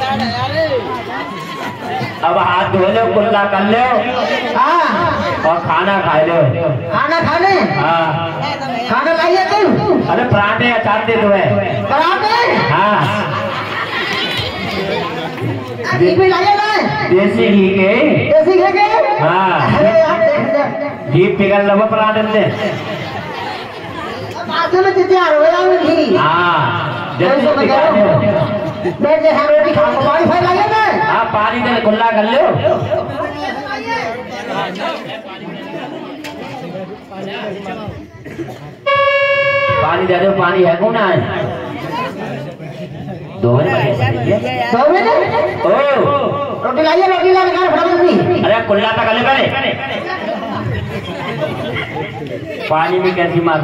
अब हाथ धो लो, कुल्ला कर लो, और खाना खा लो। खाना खाने? हाँ। खाना लाइए तुम? अरे पराठे अचार दे दो। पराठे? हाँ। घी भी लाइए ना? देसी घी के। देसी घी के? हाँ। अरे यार घी पिघल लो पराठे से। बाजू में तैयार हो गया घी। हाँ। जल्दी पिघल बैठ जा, रोटी खा को पानी फाई लाइए ना? हाँ, पानी दे, कुल्ला कर लो। पानी दे दो, पानी है कौन है? दो मिनट। ओ रोटी लाइए, रोटी ला निकाल फटाफट। अरे कुल्ला तक ले पहले। पानी में कैसी मार?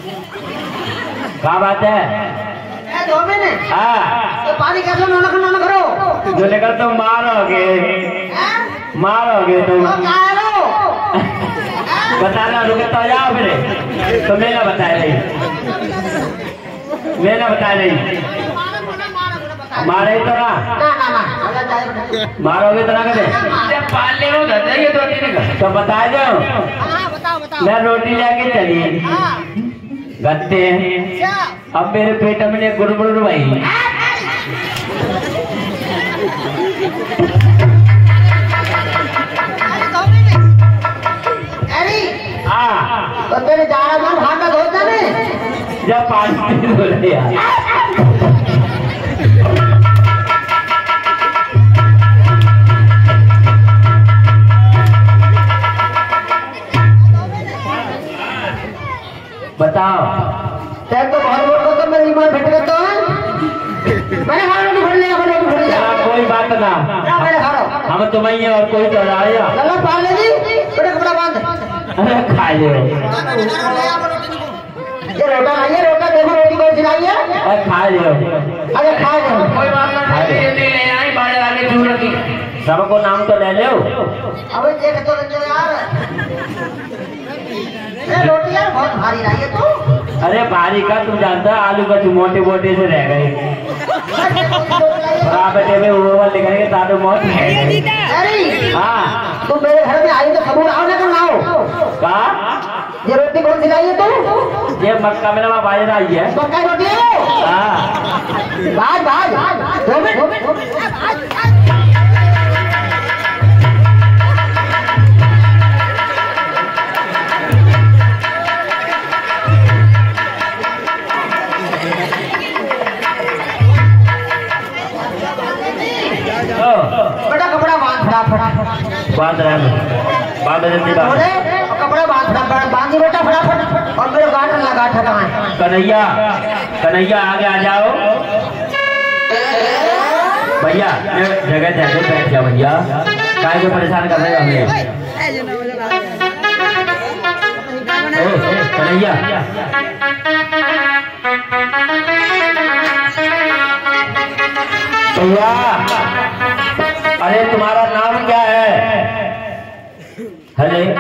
क्या बात है? 2 मिनट। हाँ। तो पानी कैसे नोना करो? जो लेकर तुम मारोगे, मारोगे तुम। बताना, रुके तो जाओ फिर। तो मैंने बताया नहीं, मैंने बताया नहीं। मारे तो ना, मारोगे तो ना करे। पाले हो ये रोटी तो बता दो। मैं रोटी लेके चली गत्ते। अब मेरे पेट में गुड़गुड़ भाई। तो तेरे ज्यादा भांडा धोता नहीं? जब पानी धो रहे यार। बताओ। तेरे तो बहुत बोल तो मेरी ईमान फट गया। तो मैंने खाना नहीं भर लिया, कोई बात ना। हम तुम्हें और कोई तो आया। चलो पाले जी, बड़े कपड़ा बांध। अरे खा लो। ये रोटा लाइए, रोटा देखो रोटी कौन सी लाई है? अरे खा लो। अरे खा लो। कोई बात नहीं, सबको नाम तो ले लो। अबे देख तो यार, रोटी यार बहुत भारी लाई है तू। अरे भारी का तुम जानता है, आलू का मोटे मोटे से रह गए। बेटे में वो लिखेंगे ताकि मौत है। हाँ, तुम मेरे घर में आई तो सबूत आओ ना, कल आओ। कहा ये रोटी कौन सी लाई है तू? ये मक्का में ना बाजरा आई है। मक्का रोटी है? हाँ। बाज बाज 2 मिनट। बेटा कपड़ा बांध फटाफट। बांध रहा है, बांध जल्दी बांध। कपड़ा बांध फटाफट, बांधी बेटा फटाफट। और मेरे गाठ लगा ठकाए। कन्हैया, कन्हैया आगे आ जाओ। भैया जगह दे दो, बैठ जाओ भैया। काय को परेशान कर रहे हो हमें? कन्हैया भैया, अरे तुम्हारा नाम क्या है? हेलो,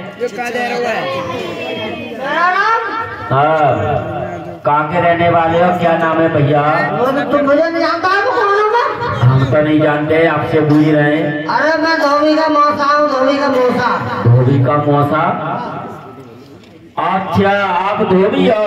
हाँ, कहाँ के रहने वाले हो? क्या नाम है भैया? तुम मुझे नहीं जानता है? हम तो नहीं जानते, आपसे पूछ रहे हैं। अरे मैं धोबी का मौसा हूँ, धोबी का मौसा। धोबी का मौसा? अच्छा, आप धोबी हो?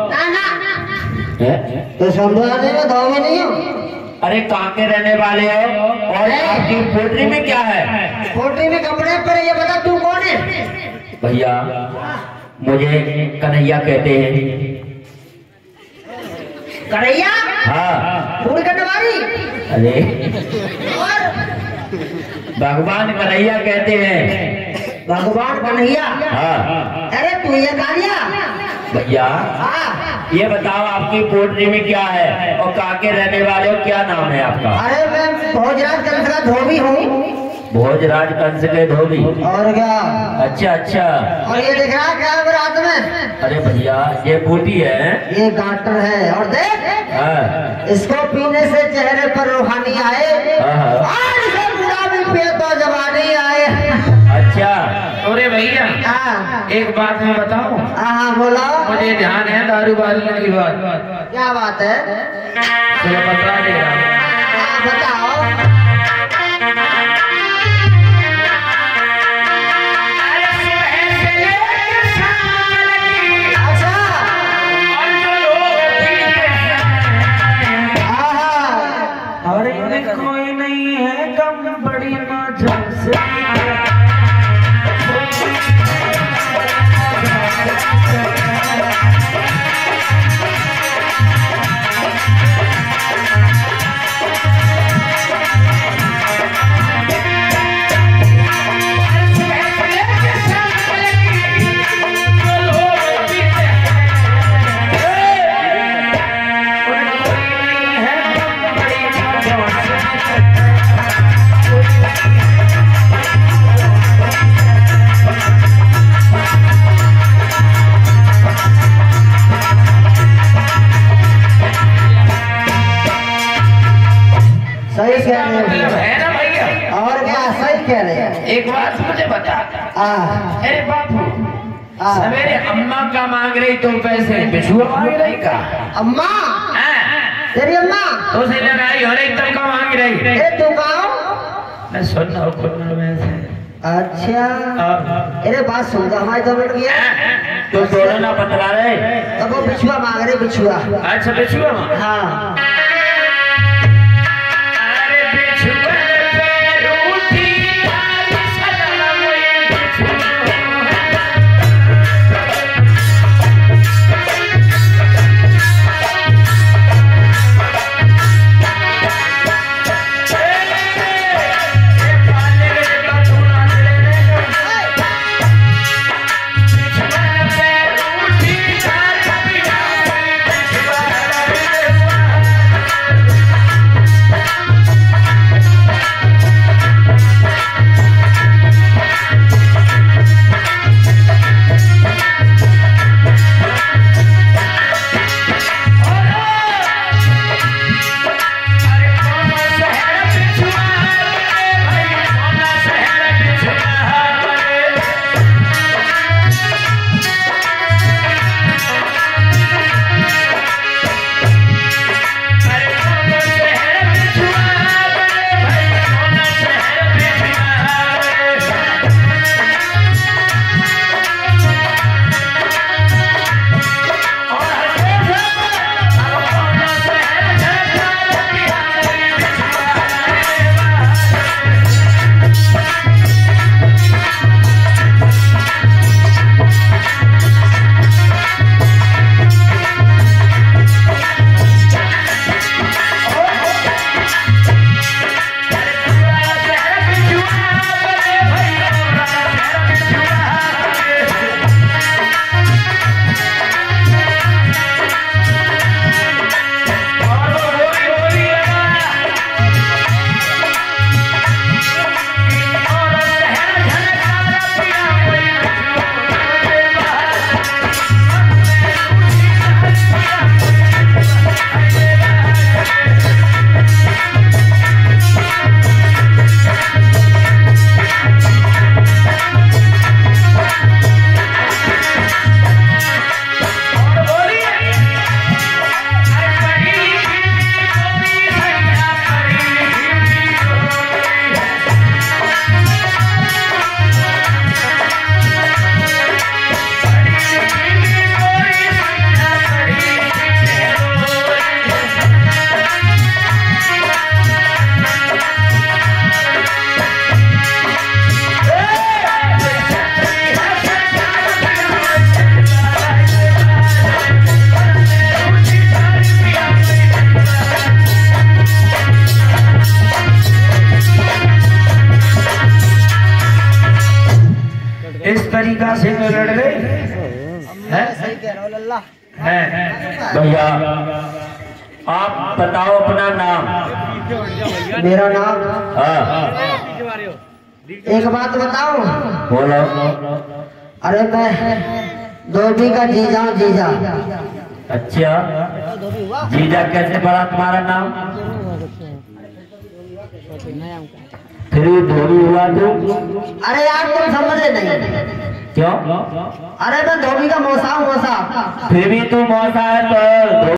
तो समझाने में धोबी नहीं हो। अरे कहाँ के रहने वाले हो? और आपकी पोटरी में क्या है? पोटरी में कपड़े पर। ये बता तू कौन है? भैया मुझे कन्हैया कहते हैं। कन्हैया? हाँ। पूरी करने वाली? अरे भगवान कन्हैया कहते हैं। भगवान कन्हैया? हाँ। अरे तू ये कालिया? भैया ये बताओ, आपकी पोटरी में क्या है और कहाँ के रहने वाले हो? क्या नाम है आपका? अरे मैं भोजराज कंस का धोबी हूँ। भोजराज कंस के धोबी? और क्या? अच्छा अच्छा। और ये दिख रहा है क्या मेरे हाथ में? अरे भैया ये बूटी है। ये गाटर है। और देख, इसको पीने से चेहरे पर रूहानी आए, और इसे गुलाबी पिए तो जवानी आए। अच्छा। अरे भैया एक बात मैं बताऊं? हाँ बोला। मुझे ध्यान है दारू बालने की बात। क्या बात है? चलो बता दे रहा हूं। बताओ। कोई नहीं है कम बड़ी मजा से सही कह रहे है ना भैया? और क्या सही कह रहे हैं। एक बात मुझे बता, अरे बापू सवेरे अम्मा का मांग रही तो पैसे बिछुआ मांग रही का? अम्मा तेरी अम्मा तो से लड़ाई हो रही तब का मांग रही? अरे तू कहाँ? मैं सुन रहा हूँ में से। अच्छा अरे बात सुन तो हमारी तो मिट गया तो दोनों ना बतला रहे। अब वो बिछुआ मांग रहे बिछुआ। अच्छा बिछुआ मांग? हाँ इस तरीका से लड़ रहे हैं। भैया आप बताओ अपना नाम। मेरा नाम हाँ एक बात बताऊं? बोलो। अरे मैं धोबी का जीजा हूं, जीजा। अच्छा जीजा कैसे पड़ा तुम्हारा नाम? फिर धोबी हुआ तू? अरे यार तुम समझे नहीं। क्यों? अरे मैं धोबी का मौसा हूं, मौसा। फिर भी तू मौसा है तो